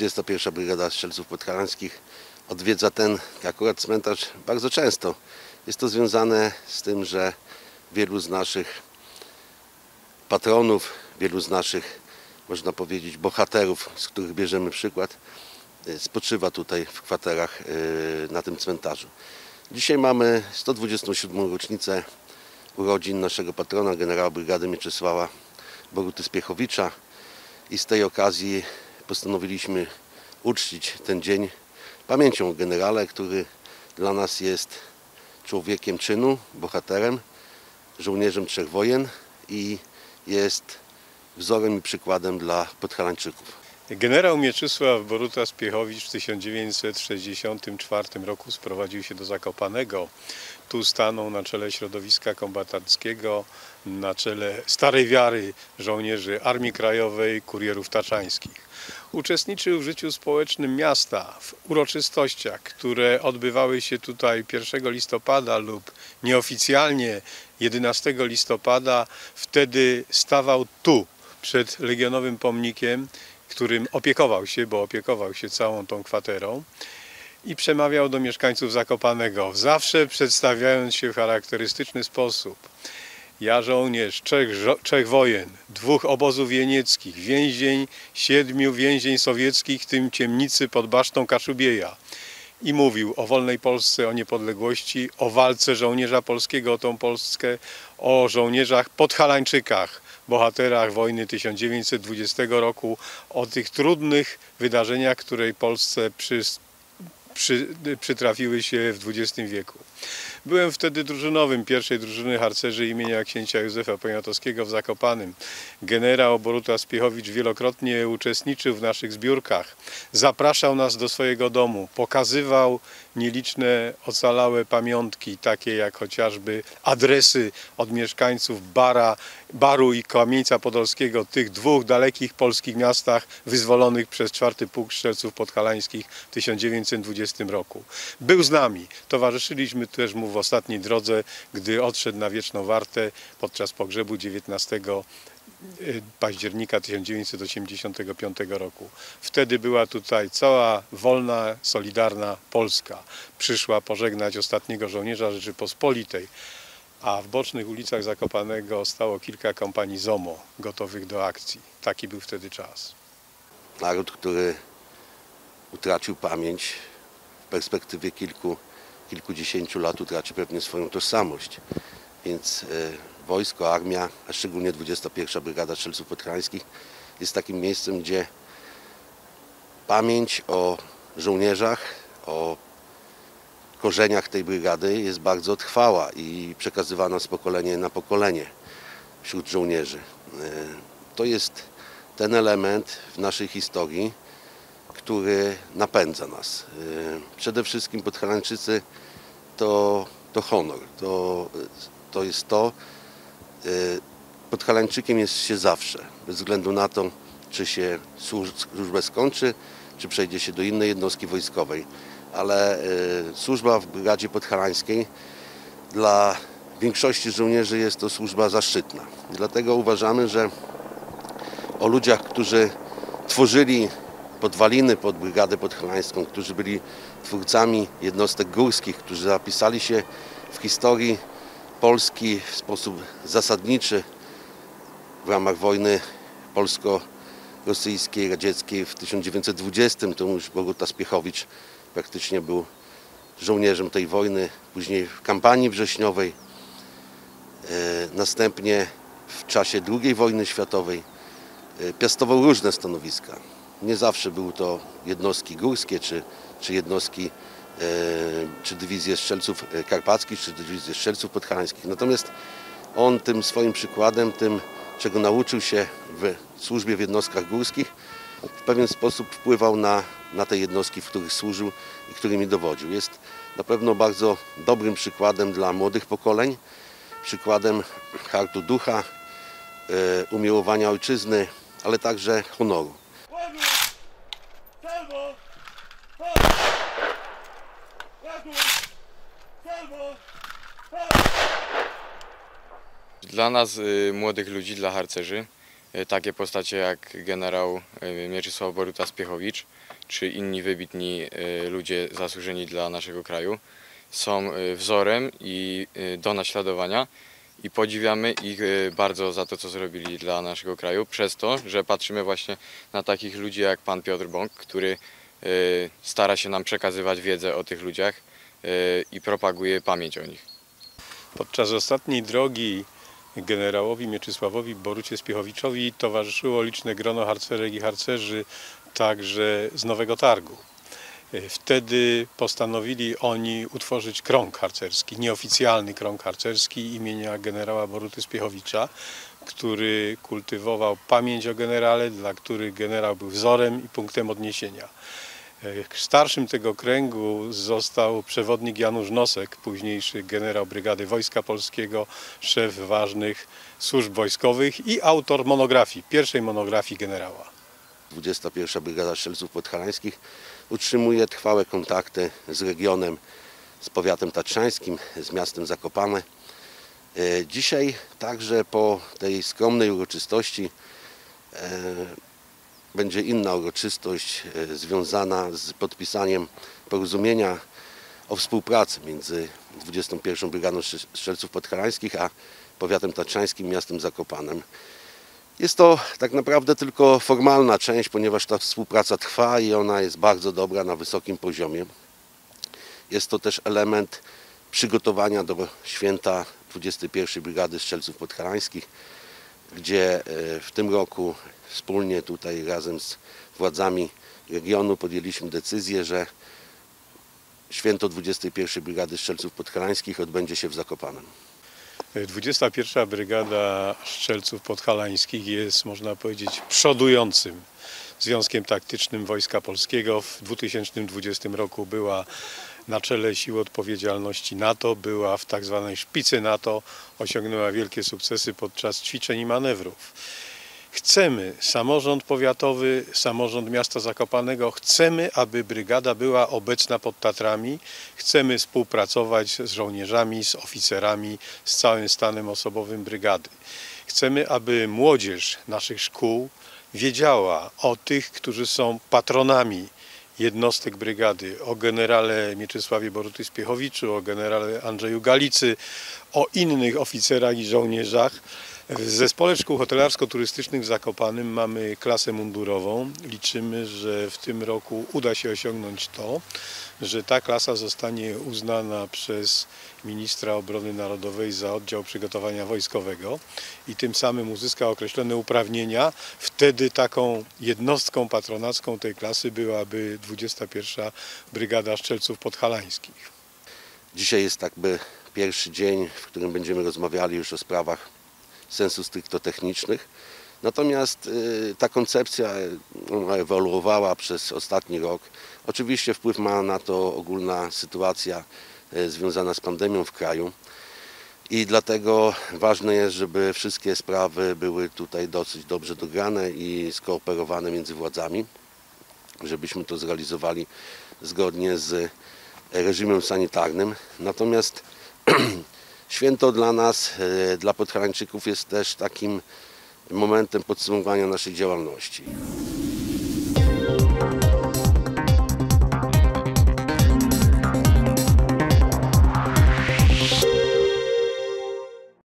21. Brygada Strzelców Podhalańskich odwiedza ten akurat cmentarz bardzo często. Jest to związane z tym, że wielu z naszych patronów, wielu z naszych, można powiedzieć, bohaterów, z których bierzemy przykład, spoczywa tutaj w kwaterach na tym cmentarzu. Dzisiaj mamy 127. rocznicę urodzin naszego patrona, generała brygady Mieczysława Boruty Spiechowicza, i z tej okazji postanowiliśmy uczcić ten dzień pamięcią o generale, który dla nas jest człowiekiem czynu, bohaterem, żołnierzem 3 wojen i jest wzorem i przykładem dla Podhalańczyków. Generał Mieczysław Boruta Spiechowicz w 1964 roku sprowadził się do Zakopanego. Tu stanął na czele środowiska kombatanckiego, na czele starej wiary żołnierzy Armii Krajowej, kurierów taczańskich. Uczestniczył w życiu społecznym miasta, w uroczystościach, które odbywały się tutaj 1 listopada lub nieoficjalnie 11 listopada. Wtedy stawał tu, przed Legionowym Pomnikiem, którym opiekował się, bo opiekował się całą tą kwaterą, i przemawiał do mieszkańców Zakopanego, zawsze przedstawiając się w charakterystyczny sposób. Ja żołnierz 3 wojen, 2 obozów jenieckich, więzień 7 więzień sowieckich, w tym ciemnicy pod basztą Kaszubieja. I mówił o wolnej Polsce, o niepodległości, o walce żołnierza polskiego o tą Polskę, o żołnierzach podhalańczykach, bohaterach wojny 1920 roku, o tych trudnych wydarzeniach, które Polsce przytrafiły się w XX wieku. Byłem wtedy drużynowym 1. drużyny harcerzy imienia księcia Józefa Poniatowskiego w Zakopanem. Generał Boruta Spiechowicz wielokrotnie uczestniczył w naszych zbiórkach. Zapraszał nas do swojego domu, pokazywał nieliczne ocalałe pamiątki, takie jak chociażby adresy od mieszkańców Baru i Kamieńca Podolskiego, tych 2 dalekich polskich miastach wyzwolonych przez 4. Pułk Strzelców Podhalańskich w 1920 roku. Był z nami, towarzyszyliśmy też mu w ostatniej drodze, gdy odszedł na wieczną wartę podczas pogrzebu 19 października 1985 roku. Wtedy była tutaj cała wolna, solidarna Polska. Przyszła pożegnać ostatniego żołnierza Rzeczypospolitej, a w bocznych ulicach Zakopanego stało kilka kompanii ZOMO gotowych do akcji. Taki był wtedy czas. Naród, który utracił pamięć, w perspektywie kilkudziesięciu lat utraci pewnie swoją tożsamość. Więc wojsko, armia, a szczególnie 21. Brygada Strzelców Podhalańskich jest takim miejscem, gdzie pamięć o żołnierzach, o korzeniach tej brygady jest bardzo trwała i przekazywana z pokolenia na pokolenie wśród żołnierzy. To jest ten element w naszej historii, który napędza nas. Przede wszystkim Podhalańczycy to honor, to jest to. Podhalańczykiem jest się zawsze, bez względu na to, czy się służbę skończy, czy przejdzie się do innej jednostki wojskowej. Ale służba w Brygadzie Podhalańskiej dla większości żołnierzy jest to służba zaszczytna. Dlatego uważamy, że o ludziach, którzy tworzyli podwaliny pod Brygadę Podhalańską, którzy byli twórcami jednostek górskich, którzy zapisali się w historii Polski w sposób zasadniczy w ramach wojny polsko-rosyjskiej, radzieckiej w 1920. To już Boruta Spiechowicz praktycznie był żołnierzem tej wojny, później w kampanii wrześniowej, następnie w czasie II wojny światowej piastował różne stanowiska. Nie zawsze były to jednostki górskie, czy jednostki, czy dywizje strzelców karpackich, czy dywizje strzelców podhalańskich. Natomiast on tym swoim przykładem, tym, czego nauczył się w służbie w jednostkach górskich, w pewien sposób wpływał na te jednostki, w których służył i którymi dowodził. Jest na pewno bardzo dobrym przykładem dla młodych pokoleń, przykładem hartu ducha, umiłowania ojczyzny, ale także honoru. Dla nas, młodych ludzi, dla harcerzy, takie postacie jak generał Mieczysław Boruta-Spiechowicz czy inni wybitni ludzie zasłużeni dla naszego kraju są wzorem i do naśladowania i podziwiamy ich bardzo za to, co zrobili dla naszego kraju, przez to, że patrzymy właśnie na takich ludzi jak pan Piotr Bąk, który stara się nam przekazywać wiedzę o tych ludziach i propaguje pamięć o nich. Podczas ostatniej drogi generałowi Mieczysławowi Borucie Spiechowiczowi towarzyszyło liczne grono harcerek i harcerzy także z Nowego Targu. Wtedy postanowili oni utworzyć krąg harcerski, nieoficjalny krąg harcerski imienia generała Boruty Spiechowicza, który kultywował pamięć o generale, dla których generał był wzorem i punktem odniesienia. Starszym tego kręgu został przewodnik Janusz Nosek, późniejszy generał Brygady Wojska Polskiego, szef ważnych służb wojskowych i autor monografii, pierwszej monografii generała. 21. Brygada Strzelców Podhalańskich utrzymuje trwałe kontakty z regionem, z powiatem tatrzańskim, z miastem Zakopane. Dzisiaj także po tej skromnej uroczystości będzie inna uroczystość związana z podpisaniem porozumienia o współpracy między 21. Brygadą Strzelców Podhalańskich a powiatem tatrzańskim, miastem Zakopanem. Jest to tak naprawdę tylko formalna część, ponieważ ta współpraca trwa i ona jest bardzo dobra, na wysokim poziomie. Jest to też element przygotowania do święta 21. Brygady Strzelców Podhalańskich, gdzie w tym roku wspólnie tutaj razem z władzami regionu podjęliśmy decyzję, że święto 21. Brygady Strzelców Podhalańskich odbędzie się w Zakopanem. 21. Brygada Strzelców Podhalańskich jest, można powiedzieć, przodującym Związkiem Taktycznym Wojska Polskiego. W 2020 roku była na czele sił odpowiedzialności NATO, była w tak zwanej szpicy NATO, osiągnęła wielkie sukcesy podczas ćwiczeń i manewrów. Chcemy, samorząd powiatowy, samorząd miasta Zakopanego, chcemy, aby brygada była obecna pod Tatrami, chcemy współpracować z żołnierzami, z oficerami, z całym stanem osobowym brygady. Chcemy, aby młodzież naszych szkół wiedziała o tych, którzy są patronami jednostek brygady, o generale Mieczysławie Boruty Spiechowiczu, o generale Andrzeju Galicy, o innych oficerach i żołnierzach. W Zespole Szkół Hotelarsko-Turystycznych w Zakopanem mamy klasę mundurową. Liczymy, że w tym roku uda się osiągnąć to, że ta klasa zostanie uznana przez ministra obrony narodowej za oddział przygotowania wojskowego i tym samym uzyska określone uprawnienia. Wtedy taką jednostką patronacką tej klasy byłaby 21. Brygada Strzelców Podhalańskich. Dzisiaj jest jakby pierwszy dzień, w którym będziemy rozmawiali już o sprawach sensu stricto technicznych. Natomiast ta koncepcja ewoluowała przez ostatni rok. Oczywiście wpływ ma na to ogólna sytuacja związana z pandemią w kraju i dlatego ważne jest, żeby wszystkie sprawy były tutaj dosyć dobrze dograne i skooperowane między władzami, żebyśmy to zrealizowali zgodnie z reżimem sanitarnym. Natomiast święto dla nas, dla Podhalańczyków jest też takim momentem podsumowania naszej działalności.